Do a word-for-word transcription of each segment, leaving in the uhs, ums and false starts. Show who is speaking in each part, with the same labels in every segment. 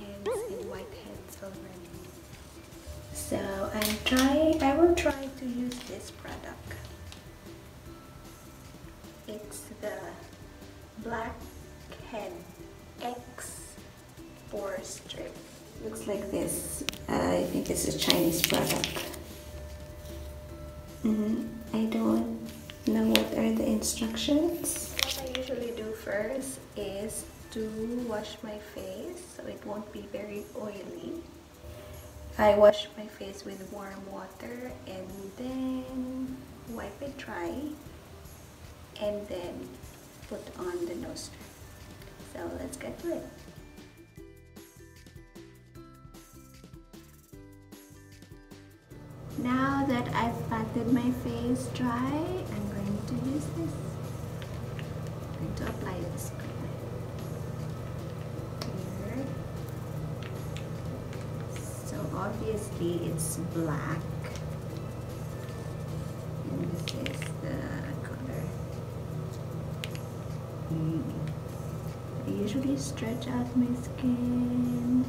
Speaker 1: blackheads and whiteheads already. So I'm try I will try to use this product. It's the Blackhead X Pore Strip. Looks like this. Uh, I think it's a Chinese product. Mm-hmm. I don't know what are the instructions. What I usually do first is to wash my face so it won't be very oily. I wash my face with warm water and then wipe it dry and then put on the nose strip. So let's get to it. Now that I've patted my face dry, I'm going to use this. I'm going to apply this here. So obviously it's black. And this is the color. Mm. I usually stretch out my skin.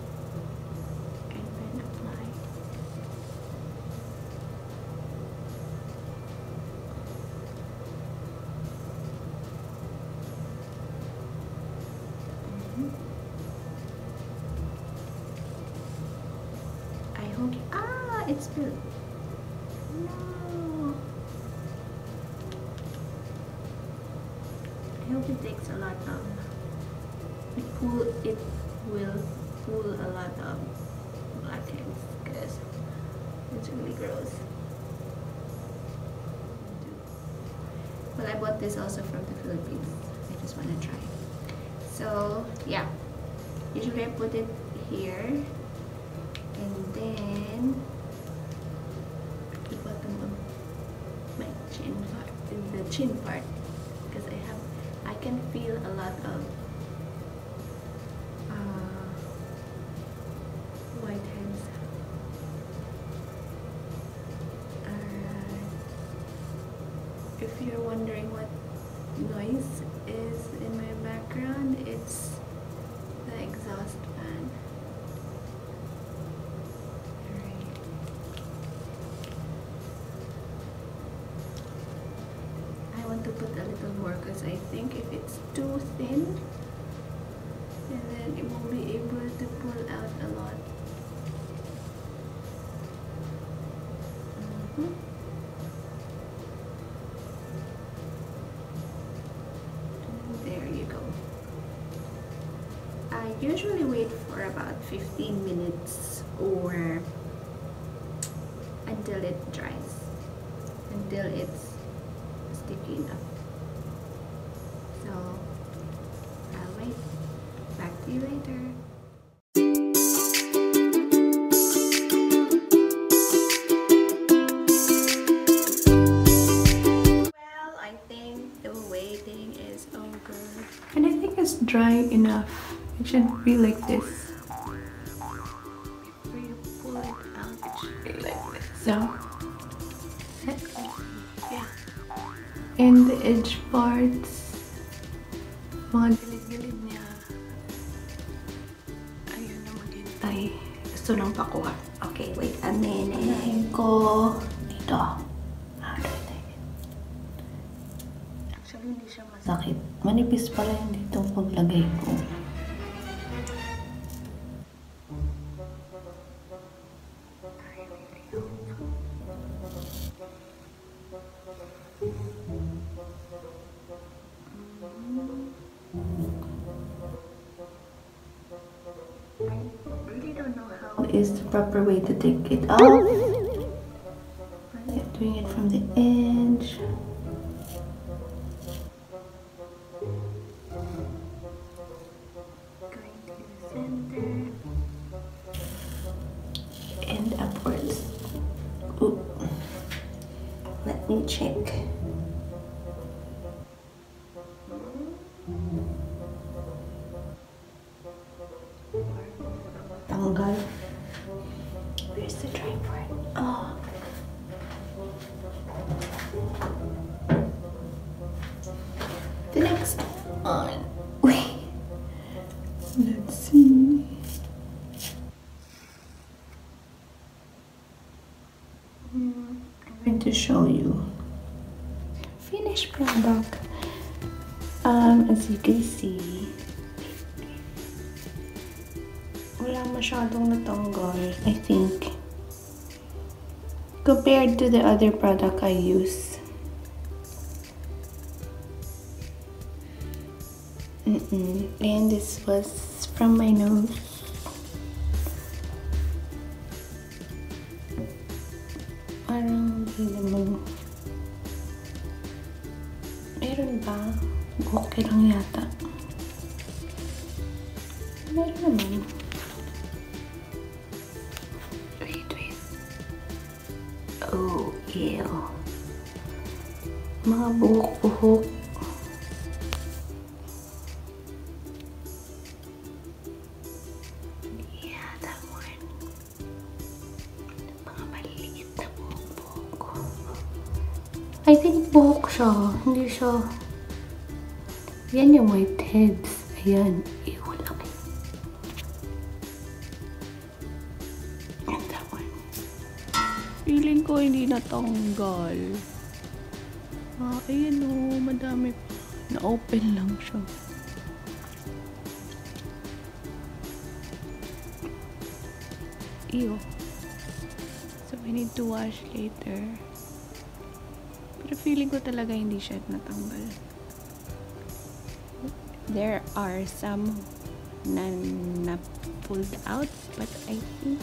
Speaker 1: I hope, ah, it's spilled. No. I hope it takes a lot of, it pull, it will pull a lot of blackheads because it's really gross. Well, I bought this also from the Philippines. I just want to try. So yeah, usually I put it here and then the bottom of my chin part, in the chin part, because I have, I can feel a lot of uh, whiteheads. Alright. If you're wondering what noise is in my background, it's the exhaust fan. Alright. I want to put a little more because I think if it's too thin, and then it won't be able to pull out a lot. Mm-hmm. There you go. I usually wait for about fifteen minutes or until it dries, until it's sticky enough. So I'll wait. Back to you later. Well, I think the waiting is over. And I think it's dry enough. It should be like this. Before you pull it out, it should be like this. So, yeah. And the edge parts, mga gilid-gilid niya, ayun na maghintay. Gusto nang pakuha. Okay, wait a minute. Unahin ko dito. How do I take it? Actually, hindi siya masakit. Manipis pala yung dito paglagay ko. Is the proper way to take it off. I'm doing it from the edge. Going to the center and upwards. Ooh. Let me check. Tanggal. Where's the dry part? Oh. The next one. Wait. Let's see. trying to show you. Finished product. Um, as you can see, wala masyadong natanggal, I think. Compared to the other product I use. Mm-mm. And this was from my nose. Parang hindi naman. Meron ba? Okay lang yata. Meron naman. Wait, wait. Oh, ew. Mga buhok-buhok. Yeah, that one. Mga maliit na buhok-buhok. I think buhok siya. Hindi siya. Yan yung whiteheads. Ayan. Ew, laki. And that one. Feeling ko hindi natanggal. Ah, ayan o. Madami pa. Na-open lang siya. Ew. So, we need to wash later. Pero feeling ko talaga hindi siya natanggal. There are some na, na pulled out, but I think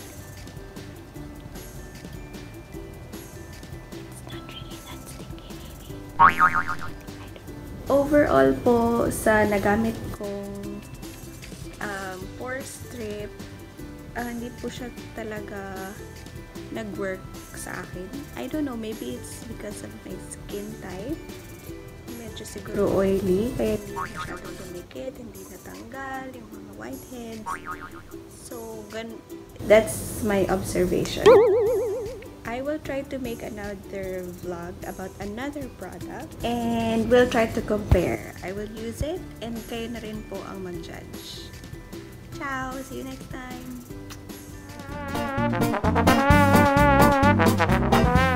Speaker 1: it's not really that sticky, maybe. Overall po, sa nagamit kong um, pore strip, uh, hindi po siya talaga nag-work sa akin. I don't know, maybe it's because of my skin type. Medyo siguro oily, kaya hindi masyadong dumikit, hindi natanggal yung mga whiteheads. So, gan that's my observation. I will try to make another vlog about another product and we'll try to compare. I will use it and kayo na rin po ang mag-judge. Ciao! See you next time!